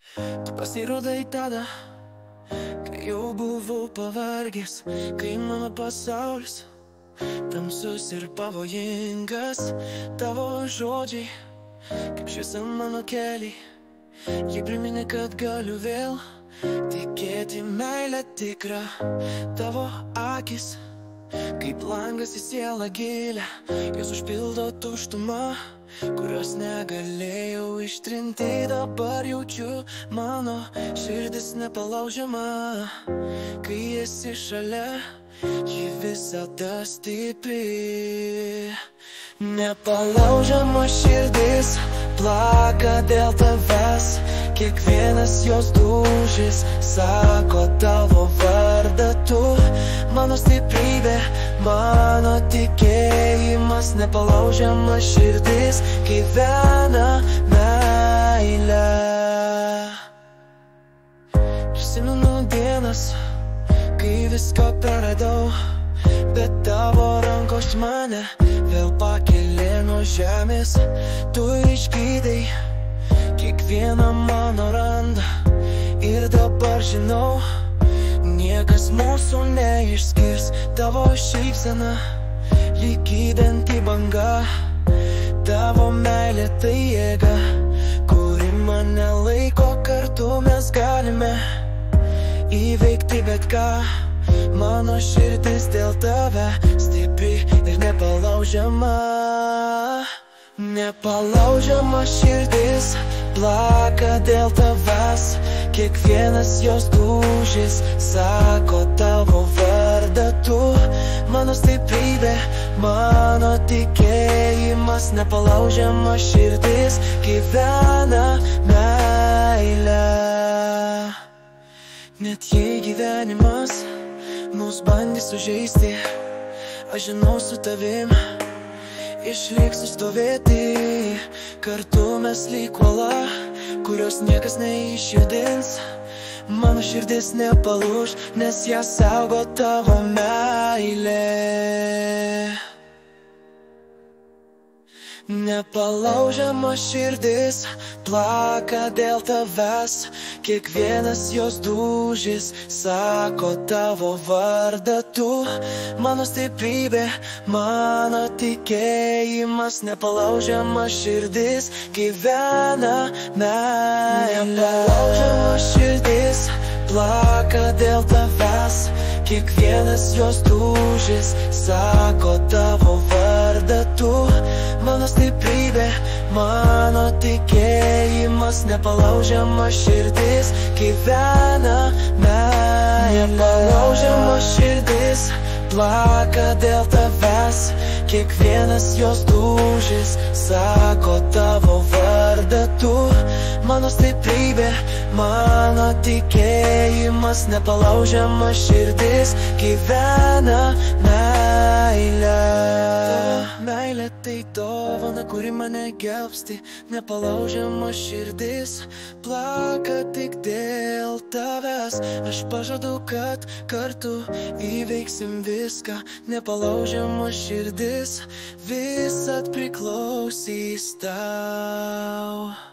Tu pasirodai tada, kai jau buvau pavargęs, kai mano pasaulis tamsus ir pavojingas. Tavo žodžiai, kaip šviesa mano keliai, jie priminė, kad galiu vėl tikėti meilę tikrą. Tavo akis, kaip langas į sielą gilę, jos užpildo tuštumą, kurios negalėjau ištrinti. Dabar jaučiu, mano širdis nepalaužiama, kai esi šalia, ji visada stipri. Nepalaužiama širdis plaka dėl tavęs, kiekvienas jos dūžis sako tavo vardą. Tu mano stiprybė, mano tikėjimas, nepalaužiama širdis gyvena meilę. Prisimenu dienas, kai viską praradau, bet tavo rankos mane vėl pakėlė nuo žemės. Tu išgydai kiekvieną mano randą ir dabar žinau, niekas mūsų neišskirs. Tavo šypsena lyg gydanti banga, tavo meilė tai jėga, kuri mane laiko. Kartu mes galime įveikti bet ką. Mano širdis dėl tave stipri ir nepalaužiama. Nepalaužiama širdis plaka dėl tavęs, kiekvienas jos dūžis sako tavo vardą. Tu mano stiprybė, mano tikėjimas, nepalaužiama širdis gyvena meilę. Net jei gyvenimas mus bandys sužeisti, aš žinau, su tavim išliksiu stovėti. Kartu mes lyg uola, kurios niekas neišjudins. Mano širdis nepalūš, nes ją saugo tavo meilė. Nepalaužiama širdis plaka dėl tavęs, kiekvienas jos dūžis sako tavo vardą. Tu mano stiprybė, mano tikėjimas, nepalaužiama širdis gyvena meilė. Nepalaužiama širdis plaka dėl tavęs, kiekvienas jos dūžis sako tavo vardą. Tu mano stiprybė, mano tikėjimas, nepalaužiama širdis gyvena meilė. Nepalaužiama širdis plaka dėl tavęs, kiekvienas jos dūžis sako tavo vardą. Tu mano stiprybė, mano tikėjimas, nepalaužiama širdis gyvena meilė. Meilė tai dovana, kuri mane gelbsti, nepalaužiama širdis plaka tik dėl tavęs. Aš pažadu, kad kartu įveiksim viską, nepalaužiama širdis visad priklausys tau.